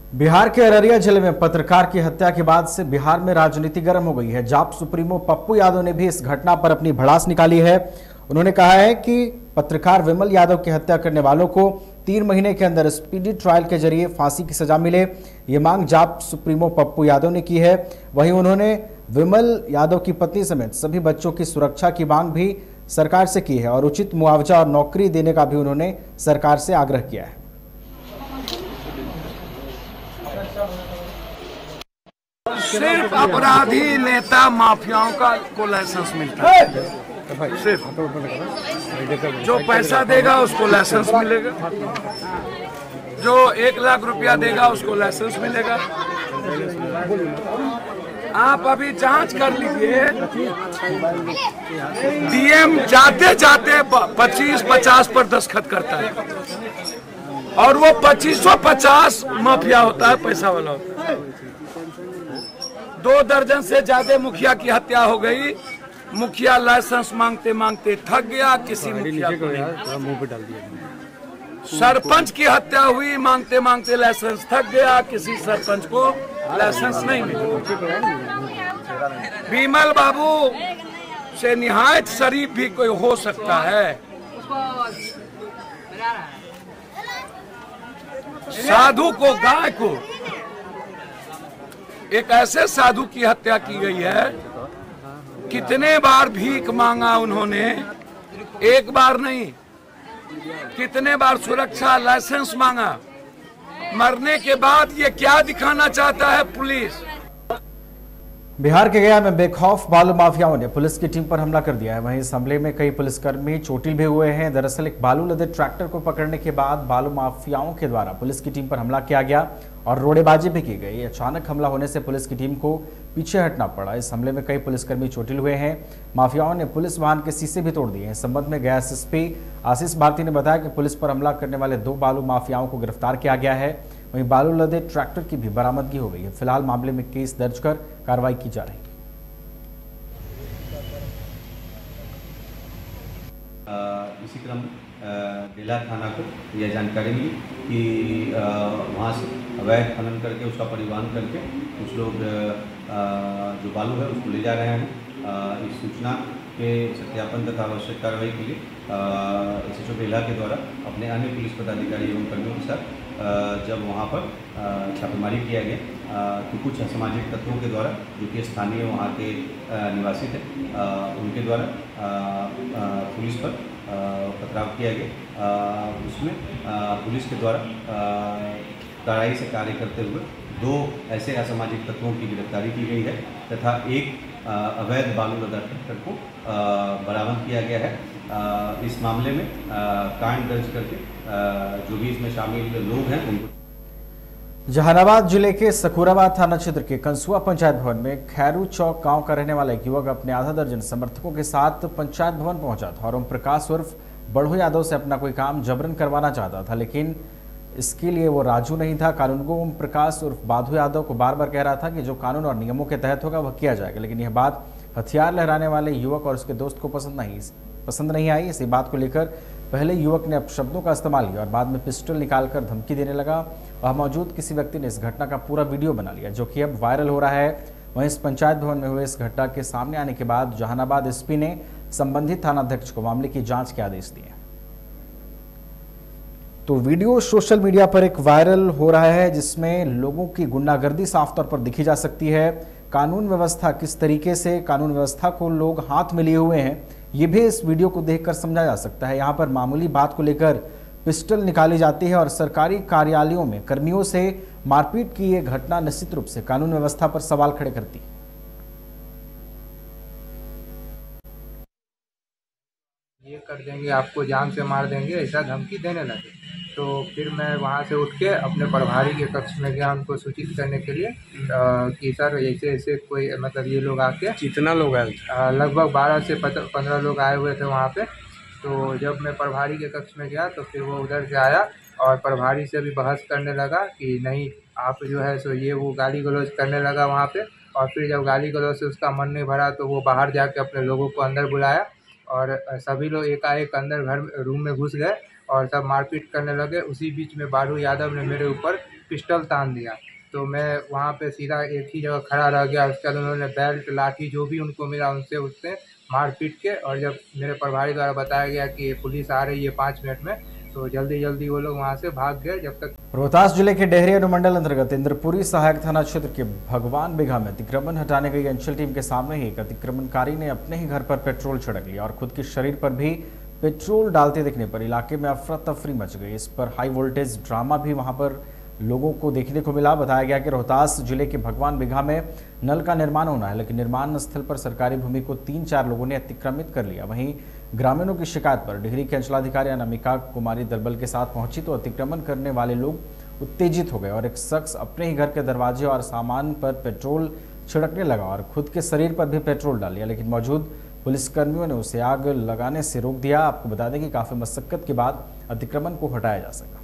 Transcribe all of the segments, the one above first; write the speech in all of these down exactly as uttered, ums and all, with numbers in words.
बिहार के अररिया जिले में पत्रकार की हत्या के बाद से बिहार में राजनीति गर्म हो गई है। जाप सुप्रीमो पप्पू यादव ने भी इस घटना पर अपनी भड़ास निकाली है। उन्होंने कहा है कि पत्रकार विमल यादव की हत्या करने वालों को तीन महीने के अंदर स्पीडी ट्रायल के जरिए फांसी की सजा मिले। ये मांग जाप सुप्रीमो पप्पू यादव ने की है। वहीं उन्होंने विमल यादव की पत्नी समेत सभी बच्चों की सुरक्षा की मांग भी सरकार से की है और उचित मुआवजा और नौकरी देने का भी उन्होंने सरकार से आग्रह किया है। सिर्फ अपराधी नेता माफियाओं का को लाइसेंस मिलता है। सिर्फ जो पैसा देगा उसको लाइसेंस मिलेगा, जो एक लाख रुपया देगा उसको लाइसेंस मिलेगा। आप अभी जांच कर लीजिए, डीएम जाते जाते पच्चीस पचास पर दस्तखत करता है और वो पच्चीस सौ पचास माफिया होता है, पैसा वाला होता है। दो दर्जन से ज्यादा मुखिया की हत्या हो गई। मुखिया लाइसेंस मांगते मांगते थक गया, किसी मुखिया को मुंह पे डाल दिया। सरपंच की हत्या हुई, मांगते मांगते लाइसेंस थक गया, किसी सरपंच को लाइसेंस नहीं मिला। विमल बाबू से निहायत शरीफ भी कोई हो सकता है। साधु को, गाय को, एक ऐसे साधु की हत्या की गई है। कितने बार भीख मांगा उन्होंने, एक बार नहीं, कितने बार सुरक्षा लाइसेंस मांगा। मरने के बाद ये क्या दिखाना चाहता है पुलिस? बिहार के गया में बेखौफ बालू माफियाओं ने पुलिस की टीम पर हमला कर दिया है। वहीं इस हमले में कई पुलिसकर्मी चोटिल भी हुए हैं। दरअसल एक बालू लदे ट्रैक्टर को पकड़ने के बाद बालू माफियाओं के द्वारा पुलिस की टीम पर हमला किया गया और रोड़ेबाजी भी की गई। अचानक हमला होने से पुलिस की टीम को पीछे हटना पड़ा। इस हमले में कई पुलिसकर्मी चोटिल हुए हैं। माफियाओं ने पुलिस वाहन के शीशे भी तोड़ दिए हैं। इस संबंध में गया एसएसपी आशीष भारती ने बताया कि पुलिस पर हमला करने वाले दो बालू माफियाओं को गिरफ्तार किया गया है। वहीं बालू लदे ट्रैक्टर की भी बरामदगी हो गई है। फिलहाल मामले में केस दर्ज कर कार्रवाई की जा रही है। इसी क्रम बेला थाना को यह जानकारी मिली कि वहाँ से अवैध खनन करके उसका परिवहन करके कुछ लोग जो बालू है उसको ले जा रहे हैं। इस सूचना के सत्यापन तथा आवश्यक कार्रवाई के लिए एसएचओ बेला के द्वारा अपने अन्य पुलिस पदाधिकारी एवं कर्मियों के साथ जब वहाँ पर छापेमारी किया गया तो कुछ असामाजिक तत्वों के द्वारा, जो कि स्थानीय वहाँ के निवासी थे, उनके द्वारा पुलिस पर पथराव किया गया। उसमें पुलिस के द्वारा कड़ाई से कार्य करते हुए दो ऐसे असामाजिक तत्वों की गिरफ्तारी की गई है तथा एक अवैध बालू लदा ट्रैक्टर को बरामद किया गया है। इस मामले में कांड दर्ज करके जो भी इसमें शामिल लोग हैं उनको। जहानाबाद जिले के सकुराबाद थाना क्षेत्र के कंसुआ पंचायत भवन में खैरू चौक गांव का रहने वाला एक युवक अपने आधा दर्जन समर्थकों के साथ पंचायत भवन पहुंचा था और ओम प्रकाश उर्फ बड़ो यादव से अपना कोई काम जबरन करवाना चाहता था, लेकिन इसके लिए वो राजू नहीं था। कानूनगो ओम प्रकाश उर्फ बाधु यादव को बार बार कह रहा था कि जो कानून और नियमों के तहत होगा वह किया जाएगा, लेकिन यह बात हथियार लहराने वाले युवक और उसके दोस्त को पसंद नहीं पसंद नहीं आई। इसी बात को लेकर पहले युवक ने अपशब्दों का इस्तेमाल किया और बाद में पिस्टल निकालकर धमकी देने लगा। वहां मौजूद किसी व्यक्ति ने इस घटना का पूरा वीडियो बना लिया, जो कि अब वायरल हो रहा है। वहीं इस पंचायत भवन में हुए इस घटना के सामने आने के बाद जहानाबाद एसपी ने संबंधित थानाध्यक्ष को मामले की जांच के आदेश दिए। तो वीडियो सोशल मीडिया पर एक वायरल हो रहा है, जिसमें लोगों की गुंडागर्दी साफ तौर पर दिखी जा सकती है। कानून व्यवस्था किस तरीके से कानून व्यवस्था को लोग हाथ में लिए हुए हैं, ये भी इस वीडियो को देखकर समझा जा सकता है। यहाँ पर मामूली बात को लेकर पिस्टल निकाली जाती है और सरकारी कार्यालयों में कर्मियों से मारपीट की ये घटना निश्चित रूप से कानून व्यवस्था पर सवाल खड़े करती है। ये कर देंगे, आपको जान से मार देंगे, ऐसा धमकी देने लगे। तो फिर मैं वहाँ से उठ के अपने प्रभारी के कक्ष में गया उनको सूचित करने के लिए आ, कि सर ऐसे ऐसे कोई मतलब ये लोग आके। कितना लोग आए? लगभग बारह से पंद्रह लोग आए हुए थे वहाँ पे। तो जब मैं प्रभारी के कक्ष में गया तो फिर वो उधर से आया और प्रभारी से भी बहस करने लगा कि नहीं आप जो है सो ये वो गाली गलौज करने लगा वहाँ पे। और फिर जब गाली गलौज से उसका मन नहीं भरा तो वो बाहर जाके अपने लोगों को अंदर बुलाया और सभी लोग एकाएक अंदर घर रूम में घुस गए और सब मारपीट करने लगे। उसी बीच में बालू यादव ने मेरे ऊपर पिस्टल तान दिया। तो मैं वहाँ पे सीधा एक ही जगह खड़ा रह गया। उसके बाद उन्होंने बेल्ट लाठी जो भी उनको मिला उनसे उससे मार पीट के, और जब मेरे प्रभारी द्वारा बताया गया कि पुलिस आ रही है पाँच मिनट में, तो जल्दी जल्दी वो लोग वहाँ से भाग गए। जब तक रोहतास जिले के डेहरी अनुमंडल अंतर्गत इंद्रपुरी सहायक थाना क्षेत्र के भगवान बिघा में अतिक्रमण हटाने गई अंचल टीम के सामने ही एक अतिक्रमणकारी ने अपने ही घर पर पेट्रोल छिड़क लिया और खुद के शरीर पर भी पेट्रोल डालते दिखने पर इलाके में अफरा तफरी मच गई। इस पर हाई वोल्टेज ड्रामा भी वहां पर लोगों को देखने को मिला। बताया गया कि रोहतास जिले के भगवान बिघा में नल का निर्माण होना है, लेकिन निर्माण स्थल पर सरकारी भूमि को तीन चार लोगों ने अतिक्रमित कर लिया। वहीं ग्रामीणों की शिकायत पर डिहरी के अंचलाधिकारी अनामिका कुमारी दलबल के साथ पहुंची तो अतिक्रमण करने वाले लोग उत्तेजित हो गए और एक शख्स अपने ही घर के दरवाजे और सामान पर पेट्रोल छिड़कने लगा और खुद के शरीर पर भी पेट्रोल डाल लिया, लेकिन मौजूद पुलिसकर्मियों ने उसे आग लगाने से रोक दिया। आपको बता दें कि काफी मशक्कत के बाद अतिक्रमण को हटाया जा सका।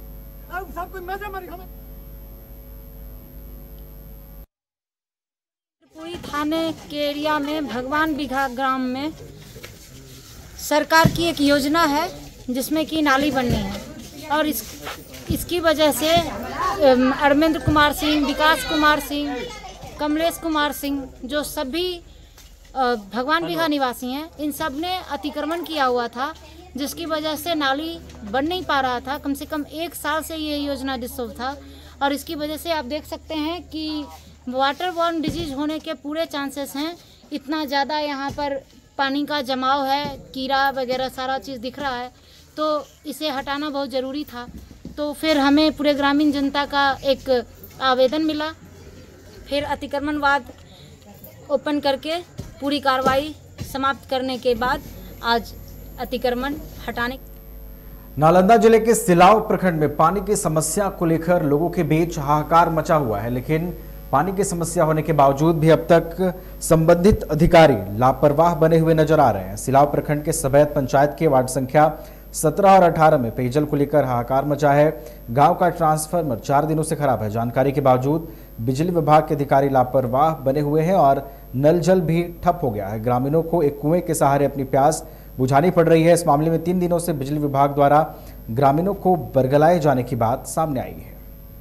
पूरी थाने के एरिया में भगवान बिघा ग्राम में सरकार की एक योजना है जिसमें कि नाली बननी है, और इस इसकी वजह से अरविंद कुमार सिंह, विकास कुमार सिंह, कमलेश कुमार सिंह, जो सभी भगवान बिघा निवासी हैं, इन सब ने अतिक्रमण किया हुआ था, जिसकी वजह से नाली बन नहीं पा रहा था। कम से कम एक साल से ये योजना डिस्टर्ब था, और इसकी वजह से आप देख सकते हैं कि वाटर बॉर्न डिजीज होने के पूरे चांसेस हैं। इतना ज़्यादा यहाँ पर पानी का जमाव है, कीड़ा वगैरह सारा चीज़ दिख रहा है, तो इसे हटाना बहुत ज़रूरी था। तो फिर हमें पूरे ग्रामीण जनता का एक आवेदन मिला, फिर अतिक्रमणवाद ओपन करके पूरी कार्रवाई समाप्त करने के बाद आज अतिक्रमण हटाने। नालंदा जिले के सिलाव प्रखंड में पानी की समस्या को लेकर लोगों के बीच हाहाकार मचा हुआ है, लेकिन पानी की समस्या होने के बावजूद भी अब तक संबंधित अधिकारी लापरवाह बने हुए नजर आ रहे हैं। सिलाव प्रखंड के सबैत पंचायत के वार्ड संख्या सत्रह और अठारह में पेयजल को लेकर हाहाकार मचा है। गांव का ट्रांसफार्मर चार दिनों से खराब है। जानकारी के बावजूद बिजली विभाग के अधिकारी लापरवाह बने हुए हैं और नल जल भी ठप हो गया है। ग्रामीणों को एक कुएं के सहारे अपनी प्यास बुझानी पड़ रही है। इस मामले में तीन दिनों से बिजली विभाग द्वारा ग्रामीणों को बरगलाए जाने की बात सामने आई है।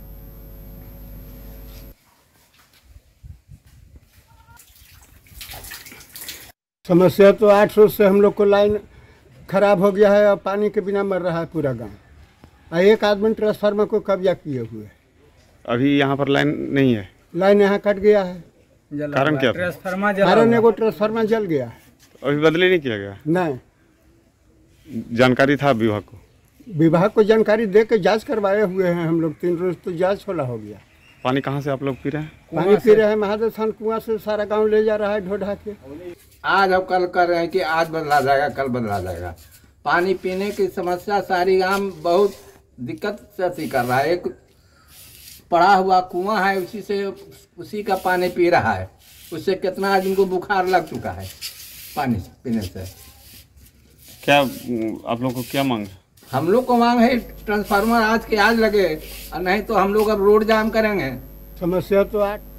समस्या तो आठ सौ से हम लोग को लाइन खराब हो गया है और पानी के बिना मर रहा है पूरा गांव। एक आदमी ट्रांसफार्मर को कब्जा किए हुए। अभी यहाँ पर लाइन नहीं है, लाइन यहाँ कट गया है। कारण क्या? ट्रांसफार्मर कारण एगो ट्रांसफार्मर जल गया है। अभी बदली नहीं किया गया? नहीं, जानकारी था विभाग को? विभाग को जानकारी दे के जाँच करवाए हुए हैं हम लोग। तीन रोज तो जाँच होला हो गया। पानी कहाँ से आप लोग पी रहे हैं? पानी पी रहे हैं महादेव थान कुआं से, सारा गांव ले जा रहा है ढो ढा के। आज अब कल कर रहे हैं कि आज बदला जाएगा, कल बदला जाएगा। पानी पीने की समस्या सारी गांव बहुत दिक्कत से कर रहा है। एक पड़ा हुआ कुआं है, उसी से उसी का पानी पी रहा है। उससे कितना आदमी को बुखार लग चुका है पानी पीने से। क्या आप लोग को क्या मांग? हम लोग को मांग है ट्रांसफार्मर आज के आज लगे, और नहीं तो हम लोग अब रोड जाम करेंगे। समस्या तो आठ